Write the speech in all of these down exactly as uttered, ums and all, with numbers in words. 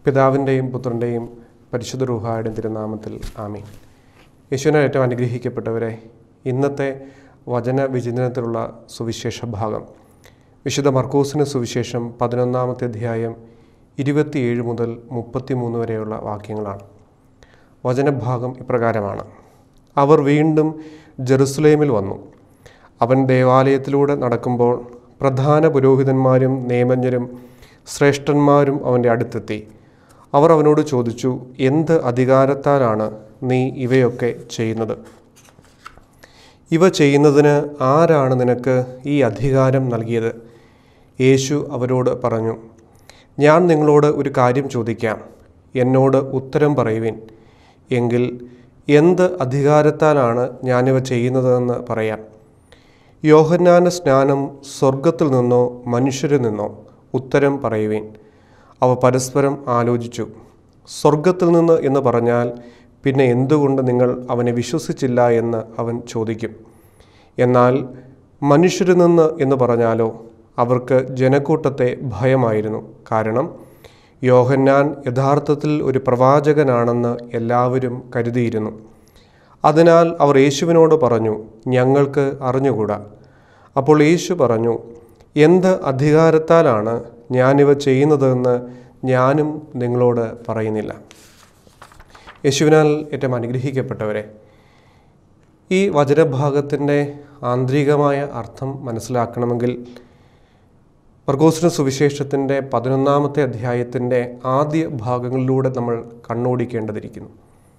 പിതാവിൻ്റെയും പുത്രൻ്റെയും പരിശുദ്ധ റൂഹായുടെയും തിരുനാമത്തിൽ ആമീൻ. യേശുവിനാൽ ഏറ്റവും അനുഗ്രഹിക്കപ്പെട്ടവരെ, ഇന്നത്തെ വചന വിചിന്തനത്തിലുള്ള സുവിശേഷ ഭാഗം വിശുദ്ധ മർക്കോസിന് സുവിശേഷം പതിനൊന്നാമത്തെ അധ്യായം ഇരുപത്തിയേഴ് മുതൽ മുപ്പത്തിമൂന്ന് വരെയുള്ള വാക്യങ്ങളാണ്. വചനഭാഗം ഇപ്രകാരമാണ്: അവർ വീണ്ടും ജെറുസലേമിൽ വന്നു. അവൻ ദേവാലയത്തിലൂടെ നടക്കുമ്പോൾ പ്രധാന പുരോഹിതന്മാരും നിയമജ്ഞരും ശ്രേഷ്ഠന്മാരും അവൻ്റെ അടുത്തെത്തി. അവർ അവനോട് ചോദിച്ചു, എന്ത് അധികാരത്താലാണ് നീ ഇവയൊക്കെ ചെയ്യുന്നത്? ഇവ ചെയ്യുന്നതിന് ആരാണ് നിനക്ക് ഈ അധികാരം നൽകിയത്? യേശു അവരോട് പറഞ്ഞു, ഞാൻ നിങ്ങളോട് ഒരു കാര്യം ചോദിക്കാം, എന്നോട് ഉത്തരം പറയുവിൻ. എങ്കിൽ എന്ത് അധികാരത്താലാണ് ഞാനിവ ചെയ്യുന്നതെന്ന് പറയാം. യോഹന്നാന്റെ സ്നാനം സ്വർഗത്തിൽ നിന്നോ മനുഷ്യരിൽ നിന്നോ? ഉത്തരം പറയുവിൻ. അവ പരസ്പരം ആലോചിച്ചു. സ്വർഗത്തിൽ നിന്ന് എന്ന് പറഞ്ഞാൽ പിന്നെ എന്തുകൊണ്ട് നിങ്ങൾ അവനെ വിശ്വസിച്ചില്ല എന്ന് അവൻ ചോദിക്കും. എന്നാൽ മനുഷ്യരിൽ നിന്ന് എന്ന് പറഞ്ഞാലോ? അവർക്ക് ജനക്കൂട്ടത്തെ ഭയമായിരുന്നു. കാരണം യോഹന്നാൻ യഥാർത്ഥത്തിൽ ഒരു പ്രവാചകനാണെന്ന് എല്ലാവരും കരുതിയിരുന്നു. അതിനാൽ അവർ യേശുവിനോട് പറഞ്ഞു, ഞങ്ങൾക്ക് അറിഞ്ഞുകൂടാ. അപ്പോൾ യേശു പറഞ്ഞു, എന്ത് അധികാരത്താലാണ് ഞാനിവ ചെയ്യുന്നതെന്ന് ഞാനും നിങ്ങളോട് പറയുന്നില്ല. യേശുവിനാൽ ഏറ്റവും അനുഗ്രഹിക്കപ്പെട്ടവരെ, ഈ വചനഭാഗത്തിൻ്റെ ആന്തരികമായ അർത്ഥം മനസ്സിലാക്കണമെങ്കിൽ മർക്കോസിന് സുവിശേഷത്തിൻ്റെ പതിനൊന്നാമത്തെ അധ്യായത്തിൻ്റെ ആദ്യ ഭാഗങ്ങളിലൂടെ നമ്മൾ കണ്ണോടിക്കേണ്ടതിരിക്കുന്നു.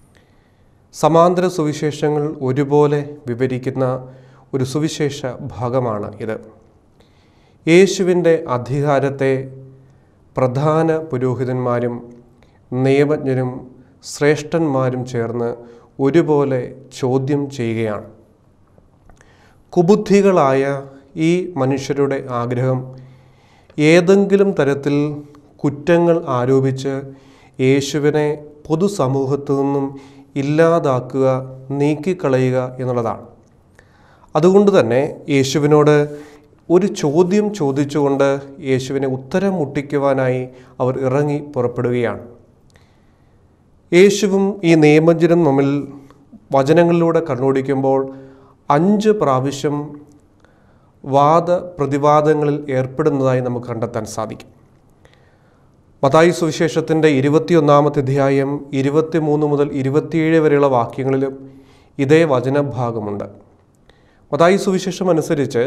സമാന്തര സുവിശേഷങ്ങൾ ഒരുപോലെ വിവരിക്കുന്ന ഒരു സുവിശേഷ ഭാഗമാണ് ഇത്. യേശുവിൻ്റെ അധികാരത്തെ പ്രധാന പുരോഹിതന്മാരും നിയമജ്ഞരും ശ്രേഷ്ഠന്മാരും ചേർന്ന് ഒരുപോലെ ചോദ്യം ചെയ്യുകയാണ്. കുബുദ്ധികളായ ഈ മനുഷ്യരുടെ ആഗ്രഹം ഏതെങ്കിലും തരത്തിൽ കുറ്റങ്ങൾ ആരോപിച്ച് യേശുവിനെ പൊതുസമൂഹത്തു നിന്നും ഇല്ലാതാക്കുക, നീക്കിക്കളയുക എന്നുള്ളതാണ്. അതുകൊണ്ട് തന്നെ യേശുവിനോട് ഒരു ചോദ്യം ചോദിച്ചുകൊണ്ട് യേശുവിനെ ഉത്തരം മുട്ടിക്കുവാനായി അവർ ഇറങ്ങി പുറപ്പെടുകയാണ്. യേശുവും ഈ നിയമജ്ഞരും തമ്മിൽ വചനങ്ങളിലൂടെ കണ്ണോടിക്കുമ്പോൾ അഞ്ച് പ്രാവശ്യം വാദ പ്രതിവാദങ്ങളിൽ ഏർപ്പെടുന്നതായി നമുക്ക് കണ്ടെത്താൻ സാധിക്കും. മത്തായി സുവിശേഷത്തിൻ്റെ ഇരുപത്തിയൊന്നാമത്തെ അധ്യായം ഇരുപത്തിമൂന്ന് മുതൽ ഇരുപത്തിയേഴ് വരെയുള്ള വാക്യങ്ങളിലും ഇതേ വചനഭാഗമുണ്ട്. മത്തായി സുവിശേഷം അനുസരിച്ച്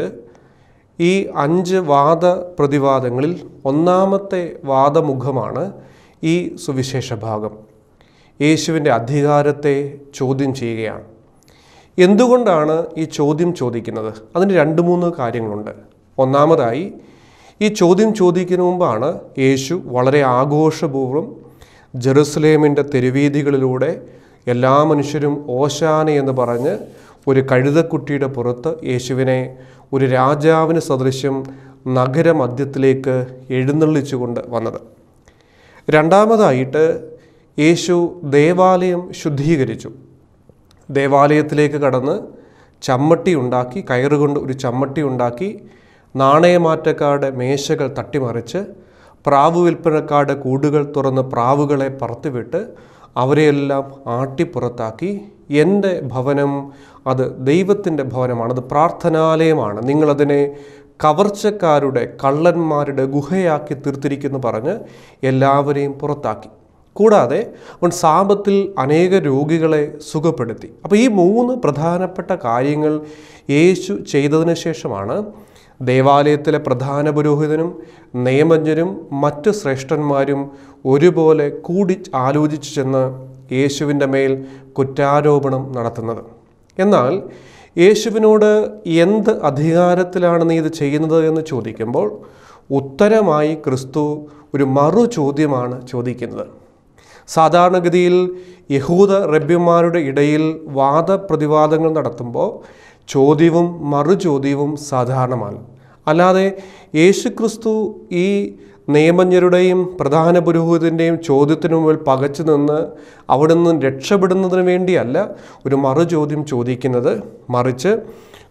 ഈ അഞ്ച് വാദ പ്രതിവാദങ്ങളിൽ ഒന്നാമത്തെ വാദമുഖമാണ് ഈ സുവിശേഷ ഭാഗം. യേശുവിൻ്റെ അധികാരത്തെ ചോദ്യം ചെയ്യുകയാണ്. എന്തുകൊണ്ടാണ് ഈ ചോദ്യം ചോദിക്കുന്നത്? അതിന് രണ്ട് മൂന്ന് കാര്യങ്ങളുണ്ട്. ഒന്നാമതായി, ഈ ചോദ്യം ചോദിക്കുന്നതിന് മുമ്പാണ് യേശു വളരെ ആഘോഷപൂർവ്വം ജെറുസലേമിൻ്റെ തെരുവീഥികളിലൂടെ എല്ലാ മനുഷ്യരും ഓശാന എന്ന് പറഞ്ഞ് ഒരു കഴുതക്കുട്ടിയുടെ പുറത്ത് യേശുവിനെ ഒരു രാജാവിന് സദൃശ്യം നഗരമധ്യത്തിലേക്ക് എഴുന്നള്ളിച്ചുകൊണ്ട് വന്നത്. രണ്ടാമതായിട്ട്, യേശു ദേവാലയം ശുദ്ധീകരിച്ചു. ദേവാലയത്തിലേക്ക് കടന്ന് ചമ്മട്ടി ഉണ്ടാക്കി, കയറുകൊണ്ട് ഒരു ചമ്മട്ടി ഉണ്ടാക്കി, നാണയമാറ്റക്കാരുടെ മേശകൾ തട്ടിമറിച്ച്, പ്രാവ് വിൽപ്പനക്കാരുടെ കൂടുകൾ തുറന്ന് പ്രാവുകളെ പറത്തിവിട്ട് അവരെയെല്ലാം ആട്ടിപ്പുറത്താക്കി, എൻ്റെ ഭവനം അത് ദൈവത്തിൻ്റെ ഭവനമാണ്, അത് പ്രാർത്ഥനാലയമാണ്, നിങ്ങളതിനെ കവർച്ചക്കാരുടെ കള്ളന്മാരുടെ ഗുഹയാക്കി തീർത്തിരിക്കുന്നു പറഞ്ഞ് എല്ലാവരെയും പുറത്താക്കി. കൂടാതെ അവൻ സാപത്തിൽ അനേക രോഗികളെ സുഖപ്പെടുത്തി. അപ്പോൾ ഈ മൂന്ന് പ്രധാനപ്പെട്ട കാര്യങ്ങൾ യേശു ചെയ്തതിന് ശേഷമാണ് ദേവാലയത്തിലെ പ്രധാന പുരോഹിതനും നിയമജ്ഞരും മറ്റ് ശ്രേഷ്ഠന്മാരും ഒരുപോലെ കൂടി ആലോചിച്ചു ചെന്ന് യേശുവിൻ്റെ മേൽ കുറ്റാരോപണം നടത്തുന്നത്. എന്നാൽ യേശുവിനോട് എന്ത് അധികാരത്തിലാണ് നീ ഇത് ചെയ്യുന്നത് എന്ന് ചോദിക്കുമ്പോൾ ഉത്തരമായി ക്രിസ്തു ഒരു മറു ചോദ്യമാണ് ചോദിക്കുന്നത്. സാധാരണഗതിയിൽ യഹൂദ റബ്ബിമാരുടെ ഇടയിൽ വാദപ്രതിവാദങ്ങൾ നടത്തുമ്പോൾ ചോദ്യവും മറുചോദ്യവും സാധാരണമാണ്. അല്ലാതെ യേശുക്രിസ്തു ഈ നിയമജ്ഞരുടെയും പ്രധാന പുരോഹിതൻ്റെയും ചോദ്യത്തിനു മുമ്പിൽ പകച്ചു നിന്ന് അവിടെ നിന്ന് രക്ഷപ്പെടുന്നതിന് വേണ്ടിയല്ല ഒരു മറുചോദ്യം ചോദിക്കുന്നത്. മറിച്ച്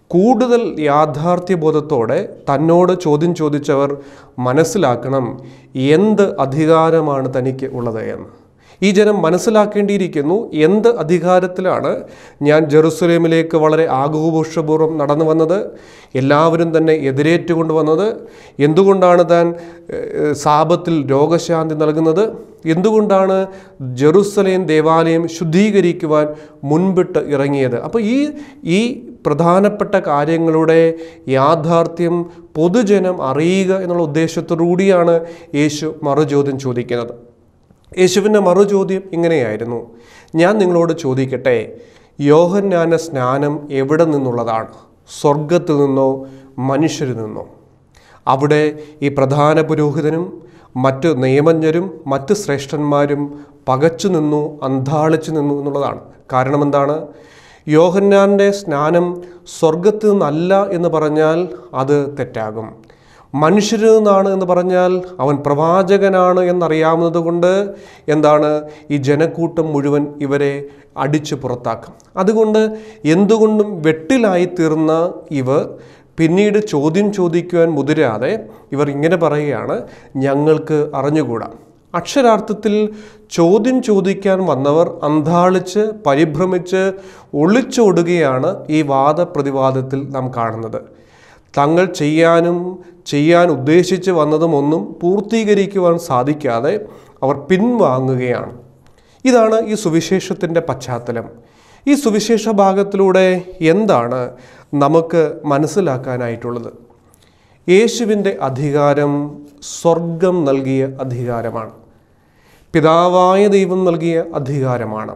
കൂടുതൽ യാഥാർത്ഥ്യബോധത്തോടെ തന്നോട് ചോദ്യം ചോദിച്ചവർ മനസ്സിലാക്കണം എന്ത് അധികാരമാണ് തനിക്ക് ഉള്ളത് എന്ന്. ഈ ജനം മനസ്സിലാക്കേണ്ടിയിരിക്കുന്നു എന്ത് അധികാരത്തിലാണ് ഞാൻ ജെറുസലേമിലേക്ക് വളരെ ആഘോഷപൂർവ്വം നടന്നു വന്നത്, എല്ലാവരും തന്നെ എതിരേറ്റുകൊണ്ട് വന്നത്, എന്തുകൊണ്ടാണ് താൻ സാപത്തിൽ രോഗശാന്തി നൽകുന്നത്, എന്തുകൊണ്ടാണ് ജെറുസലേം ദേവാലയം ശുദ്ധീകരിക്കുവാൻ മുൻപിട്ട് ഇറങ്ങിയത്. അപ്പോൾ ഈ ഈ പ്രധാനപ്പെട്ട കാര്യങ്ങളുടെ യാഥാർത്ഥ്യം പൊതുജനം അറിയുക എന്നുള്ള ഉദ്ദേശത്തോടു കൂടിയാണ് യേശു മറുചോദ്യം ചോദിക്കുന്നത്. യേശുവിൻ്റെ മറുചോദ്യം ഇങ്ങനെയായിരുന്നു, ഞാൻ നിങ്ങളോട് ചോദിക്കട്ടെ, യോഹന്നാന്റെ സ്നാനം എവിടെ നിന്നുള്ളതാണ്? സ്വർഗത്തിൽ നിന്നോ മനുഷ്യരിൽ നിന്നോ? അവിടെ ഈ പ്രധാന പുരോഹിതനും മറ്റ് നിയമജ്ഞരും മറ്റ് ശ്രേഷ്ഠന്മാരും പകച്ചു നിന്നു, അന്ധാളിച്ചു നിന്നു എന്നുള്ളതാണ്. കാരണം എന്താണ്? യോഹന്നാന്റെ സ്നാനം സ്വർഗത്തിൽ നിന്നല്ല എന്ന് പറഞ്ഞാൽ അത് തെറ്റാകും. മനുഷ്യരിൽ നിന്നാണ് എന്ന് പറഞ്ഞാൽ അവൻ പ്രവാചകനാണ് എന്നറിയാവുന്നത് കൊണ്ട് എന്താണ് ഈ ജനക്കൂട്ടം മുഴുവൻ ഇവരെ അടിച്ചു പുറത്താക്കും. അതുകൊണ്ട് എന്തുകൊണ്ടും വെട്ടിലായിത്തീർന്ന ഇവർ പിന്നീട് ചോദ്യം ചോദിക്കുവാൻ മുതിരാതെ ഇവർ ഇങ്ങനെ പറയുകയാണ്, ഞങ്ങൾക്ക് അറിഞ്ഞുകൂടാ. അക്ഷരാർത്ഥത്തിൽ ചോദ്യം ചോദിക്കാൻ വന്നവർ അന്ധാളിച്ച് പരിഭ്രമിച്ച് ഒളിച്ചോടുകയാണ് ഈ വാദപ്രതിവാദത്തിൽ നാം കാണുന്നത്. തങ്ങൾ ചെയ്യാനും ചെയ്യാൻ ഉദ്ദേശിച്ച് വന്നതും ഒന്നും പൂർത്തീകരിക്കുവാൻ സാധിക്കാതെ അവർ പിൻവാങ്ങുകയാണ്. ഇതാണ് ഈ സുവിശേഷത്തിൻ്റെ പശ്ചാത്തലം. ഈ സുവിശേഷ ഭാഗത്തിലൂടെ എന്താണ് നമുക്ക് മനസ്സിലാക്കാനായിട്ടുള്ളത്? യേശുവിൻ്റെ അധികാരം സ്വർഗം നൽകിയ അധികാരമാണ്. പിതാവായ ദൈവം നൽകിയ അധികാരമാണ്.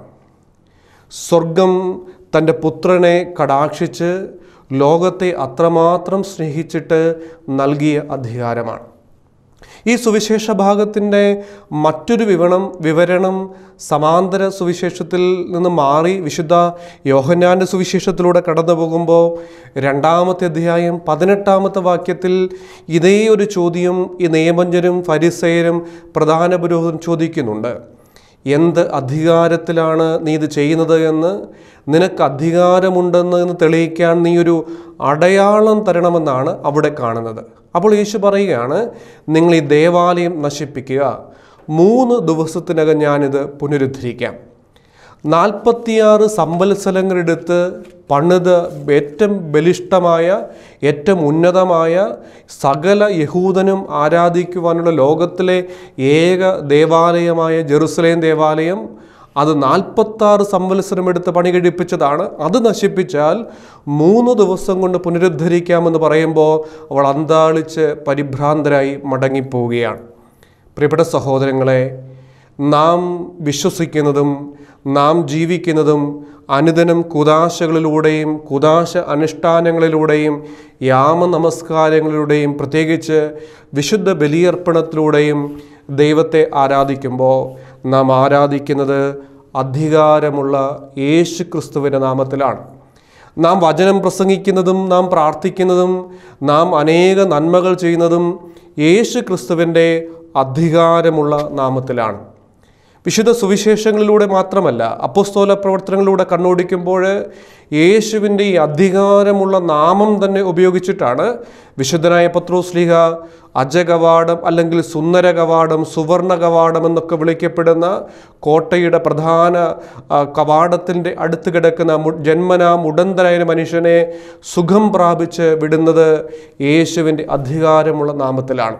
സ്വർഗം തൻ്റെ പുത്രനെ കടാക്ഷിച്ച് ലോകത്തെ അത്രമാത്രം സ്നേഹിച്ചിട്ട് നൽകിയ അധികാരമാണ്. ഈ സുവിശേഷ ഭാഗത്തിൻ്റെ മറ്റൊരു വിവരണം വിവരണം സമാന്തര സുവിശേഷത്തിൽ നിന്ന് മാറി വിശുദ്ധ യോഹന്നാൻ്റെ സുവിശേഷത്തിലൂടെ കടന്നു പോകുമ്പോൾ രണ്ടാമത്തെ അധ്യായം പതിനെട്ടാമത്തെ വാക്യത്തിൽ ഇതേ ഒരു ചോദ്യം ഈ നിയമജ്ഞരും ഫരിസേയരും പ്രധാന പുരോഹിതരും ചോദിക്കുന്നുണ്ട്. എന്ത് അധികാരത്തിലാണ് നീ ഇത് ചെയ്യുന്നത് എന്ന്, നിനക്ക് അധികാരമുണ്ടെന്ന് എന്ന് തെളിയിക്കാൻ നീ ഒരു അടയാളം തരണമെന്നാണ് അവിടെ കാണുന്നത്. അപ്പോൾ യേശു പറയുകയാണ്, നിങ്ങൾ ഈ ദേവാലയം നശിപ്പിക്കുക, മൂന്ന് ദിവസത്തിനകം ഞാനിത് പുനരുദ്ധരിക്കാം. നാൽപ്പത്തിയാറ് സംവത്സരങ്ങളെടുത്ത് പണിത് ഏറ്റവും ബലിഷ്ഠമായ ഏറ്റവും ഉന്നതമായ സകല യഹൂദനും ആരാധിക്കുവാനുള്ള ലോകത്തിലെ ഏക ദേവാലയമായ ജെറുസലേം ദേവാലയം, അത് നാൽപ്പത്താറ് സംവത്സരം എടുത്ത് പണി കഴിപ്പിച്ചതാണ്. അത് നശിപ്പിച്ചാൽ മൂന്ന് ദിവസം കൊണ്ട് പുനരുദ്ധരിക്കാമെന്ന് പറയുമ്പോൾ അവൾ അന്താളിച്ച് പരിഭ്രാന്തരായി മടങ്ങിപ്പോവുകയാണ്. പ്രിയപ്പെട്ട സഹോദരങ്ങളെ, നാം വിശ്വസിക്കുന്നതും നാം ജീവിക്കുന്നതും അനുദിനം കുദാശകളിലൂടെയും കുദാശ അനുഷ്ഠാനങ്ങളിലൂടെയും യാമ നമസ്കാരങ്ങളിലൂടെയും പ്രത്യേകിച്ച് വിശുദ്ധ ബലിയർപ്പണത്തിലൂടെയും ദൈവത്തെ ആരാധിക്കുമ്പോൾ നാം ആരാധിക്കുന്നത് അധികാരമുള്ള യേശു ക്രിസ്തുവിൻ്റെ നാമത്തിലാണ്. നാം വചനം പ്രസംഗിക്കുന്നതും നാം പ്രാർത്ഥിക്കുന്നതും നാം അനേക നന്മകൾ ചെയ്യുന്നതും യേശു ക്രിസ്തുവിൻ്റെ അധികാരമുള്ള നാമത്തിലാണ്. വിശുദ്ധ സുവിശേഷങ്ങളിലൂടെ മാത്രമല്ല, അപ്പോസ്തല പ്രവർത്തനങ്ങളിലൂടെ കണ്ണോടിക്കുമ്പോൾ യേശുവിൻ്റെ ഈ അധികാരമുള്ള നാമം തന്നെ ഉപയോഗിച്ചിട്ടാണ് വിശുദ്ധനായ പത്രോസ്ലീഹ അജകവാടം അല്ലെങ്കിൽ സുന്ദര കവാടം, സുവർണ കവാടം എന്നൊക്കെ വിളിക്കപ്പെടുന്ന കോട്ടയുടെ പ്രധാന കവാടത്തിൻ്റെ അടുത്ത് കിടക്കുന്ന ജന്മനാ മുടന്തനായ മനുഷ്യനെ സുഖം പ്രാപിച്ച് വിടുന്നത് യേശുവിൻ്റെ അധികാരമുള്ള നാമത്തിലാണ്.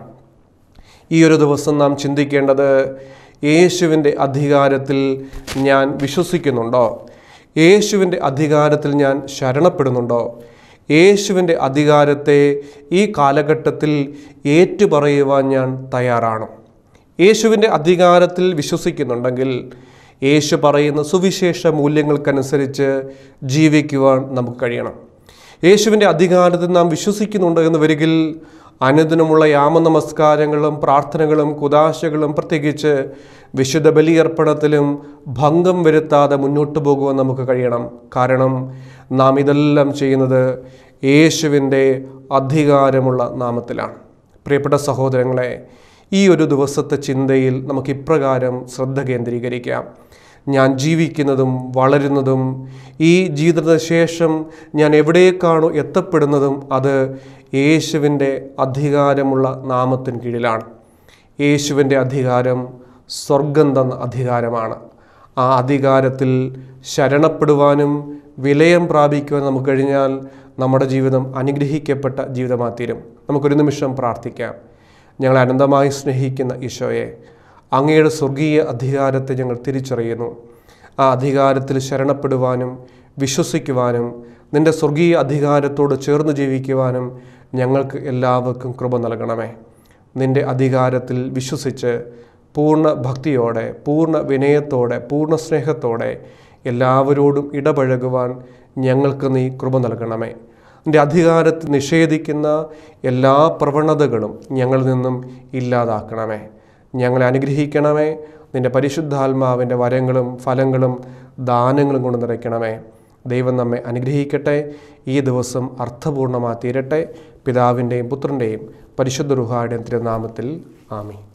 ഈ ഒരു ദിവസം നാം ചിന്തിക്കേണ്ടത്, യേശുവിൻ്റെ അധികാരത്തിൽ ഞാൻ വിശ്വസിക്കുന്നുണ്ടോ? യേശുവിൻ്റെ അധികാരത്തിൽ ഞാൻ ശരണപ്പെടുന്നുണ്ടോ? യേശുവിൻ്റെ അധികാരത്തെ ഈ കാലഘട്ടത്തിൽ ഏറ്റുപറയുവാൻ ഞാൻ തയ്യാറാണ്. യേശുവിൻ്റെ അധികാരത്തിൽ വിശ്വസിക്കുന്നുണ്ടെങ്കിൽ യേശു പറയുന്ന സുവിശേഷ മൂല്യങ്ങൾക്കനുസരിച്ച് ജീവിക്കുവാൻ നമുക്ക് കഴിയണം. യേശുവിൻ്റെ അധികാരത്തിൽ നാം വിശ്വസിക്കുന്നുണ്ട് എന്ന് വരികിൽ അനുദിനമുള്ള യാമനമസ്കാരങ്ങളും പ്രാർത്ഥനകളും കുദാശകളും പ്രത്യേകിച്ച് വിശുദ്ധ ബലിയർപ്പണത്തിലും ഭംഗം വരുത്താതെ മുന്നോട്ട് പോകുവാൻ നമുക്ക് കഴിയണം. കാരണം നാം ഇതെല്ലാം ചെയ്യുന്നത് യേശുവിൻ്റെ അധികാരമുള്ള നാമത്തിലാണ്. പ്രിയപ്പെട്ട സഹോദരങ്ങളെ, ഈ ഒരു ദിവസത്തെ ചിന്തയിൽ നമുക്ക് ഇപ്രകാരം ശ്രദ്ധ കേന്ദ്രീകരിക്കാം. ഞാൻ ജീവിക്കുന്നതും വളരുന്നതും ഈ ജീവിതത്തിന് ശേഷം ഞാൻ എവിടേക്കാണോ എത്തപ്പെടുന്നതും അത് യേശുവിൻ്റെ അധികാരമുള്ള നാമത്തിന് കീഴിലാണ്. യേശുവിൻ്റെ അധികാരം സ്വർഗം തന്ന അധികാരമാണ്. ആ അധികാരത്തിൽ ശരണപ്പെടുവാനും വിലയം പ്രാപിക്കുവാനും നമുക്ക് കഴിഞ്ഞാൽ നമ്മുടെ ജീവിതം അനുഗ്രഹിക്കപ്പെട്ട ജീവിതമായി തീരും. നമുക്കൊരു നിമിഷം പ്രാർത്ഥിക്കാം. ഞങ്ങളെ അനന്തമായി സ്നേഹിക്കുന്ന ഈശോയെ, അങ്ങയുടെ സ്വർഗീയ അധികാരത്തെ ഞങ്ങൾ തിരിച്ചറിയുന്നു. ആ അധികാരത്തിൽ ശരണപ്പെടുവാനും വിശ്വസിക്കുവാനും നിൻ്റെ സ്വർഗീയ അധികാരത്തോട് ചേർന്ന് ജീവിക്കുവാനും ഞങ്ങൾക്ക് എല്ലാവർക്കും കൃപ നൽകണമേ. നിൻ്റെ അധികാരത്തിൽ വിശ്വസിച്ച് പൂർണ്ണ ഭക്തിയോടെ, പൂർണ്ണ വിനയത്തോടെ, പൂർണ്ണ സ്നേഹത്തോടെ എല്ലാവരോടും ഇടപഴകുവാൻ ഞങ്ങൾക്ക് നീ കൃപ നൽകണമേ. നിൻ്റെ അധികാരത്തിൽ നിഷേധിക്കുന്ന എല്ലാ പ്രവണതകളും ഞങ്ങളിൽ നിന്നും ഇല്ലാതാക്കണമേ. ഞങ്ങളെ അനുഗ്രഹിക്കണമേ. നിൻ്റെ പരിശുദ്ധാത്മാവിൻ്റെ വരങ്ങളും ഫലങ്ങളും ദാനങ്ങളും കൊണ്ട് നിറയ്ക്കണമേ. ദൈവം നമ്മെ അനുഗ്രഹിക്കട്ടെ. ഈ ദിവസം അർത്ഥപൂർണ്ണമായി തീരട്ടെ. പിതാവിൻ്റെയും പുത്രൻ്റെയും പരിശുദ്ധ റൂഹായുടെയും തിരുനാമത്തിൽ ആമീൻ.